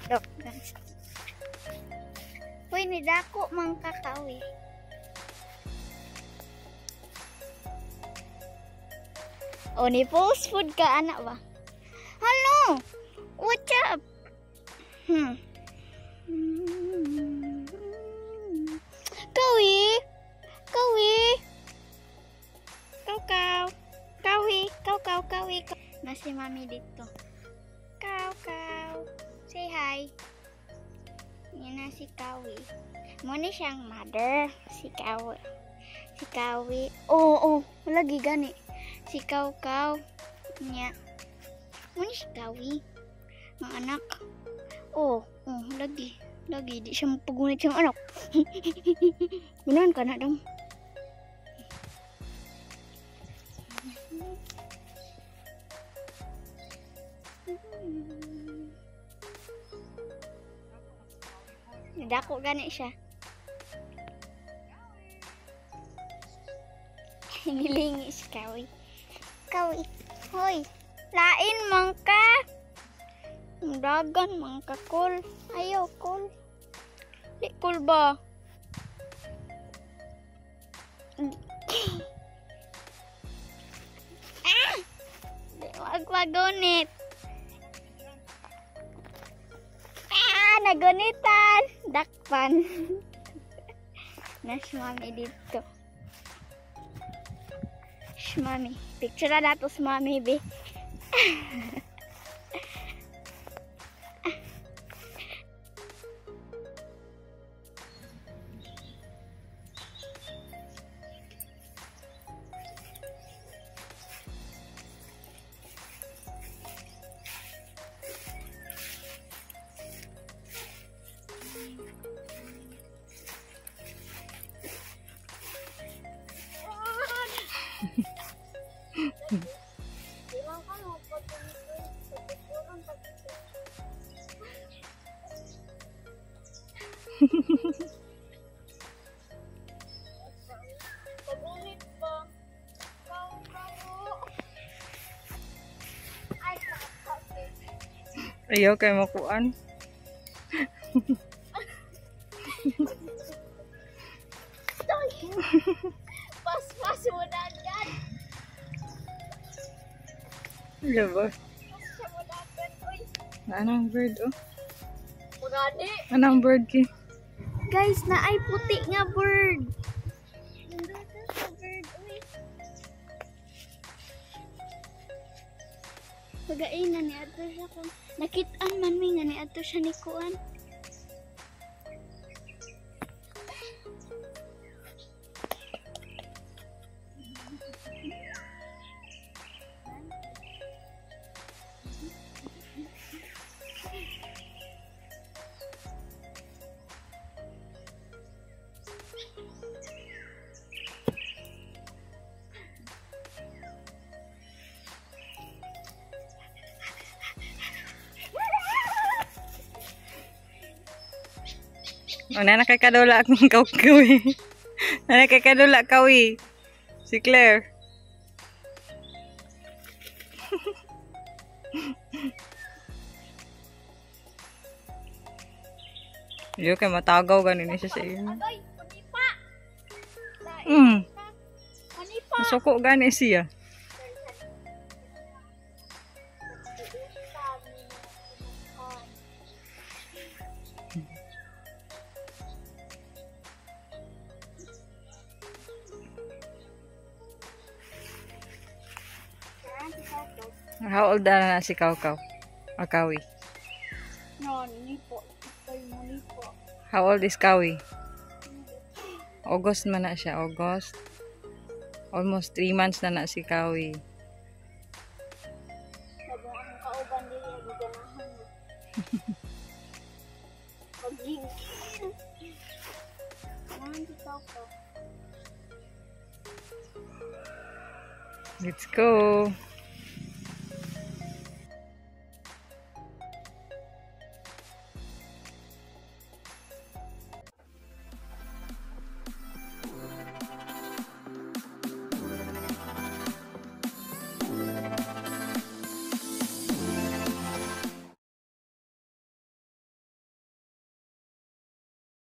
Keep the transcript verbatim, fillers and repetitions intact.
Dok. Uy, ni dako mang kakawi. Oh, ni post food ka anak ba? Hello. What's up? Hmm. Kawi. Kawi. Kau kau. Kawi, kau kau kawi. Nasi mami dito. Kau kau. Say hi. Yan na si Kawi. Muna siyang mother. Si Kawi. Si Kawi. Oo, oh, oh. Lagi gani. Si Kau Kau. Nya. Muna si Kawi. Mga anak. Oh, oh, lagi. Lagi. Di siya mapagunit siyang anak. Gunahan ka na dong. Dako gani siya. Nilingi si Kawi. Kawi. Hoy. Lain mangka. Dagan mangka kol. Ayaw kol. Di kol ba? Ah! Di wag-wagonit. Nagunitan, dakpan. Nas mami dito. Shh, mami. Picture na nato si mami, be. Ayaw kayo makuan. Pas-pas mo na dyan. Iya ba? Pas mo na dyan, uy. Anong bird, oh? Magani. Anong bird ki? Guys, na ay puti nga bird. Nandito sa bird, uy. Pagainan ni ato siya kung nakitaan man mi nga ni ato siya ni kuan. O, na nakakadula akong kawi. Na nakakadula kawi. Si Claire. Yo kay matagaw ganin siya sa iyo. Agoy, panipa. Mm. Panipa. Masuko gani siya. How old na na si Kau Kau? O Kawi? No, nipo. Ito yung nipo. How old is Kawi? August man na siya. August. Almost three months na na si Kawi. Sabi ang kauban din yung ganahan mo. Pag-gigil. Nahan si Kau Kau. Let's go.